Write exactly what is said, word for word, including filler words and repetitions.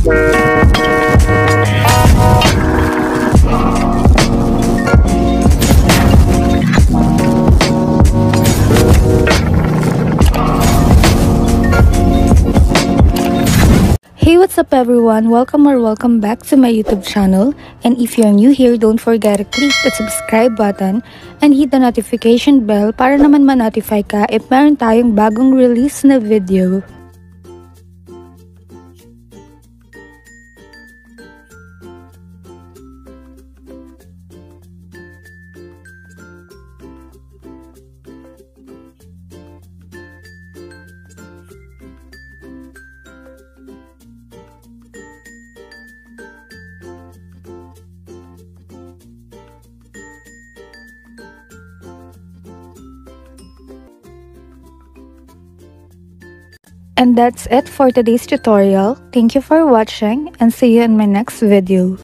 Hey, what's up everyone? Welcome or welcome back to my YouTube channel. And if you're new here, don't forget to click the subscribe button and hit the notification bell para naman ma-notify ka if meron tayong bagong release na video. And that's it for today's tutorial. Thank you for watching and see you in my next video.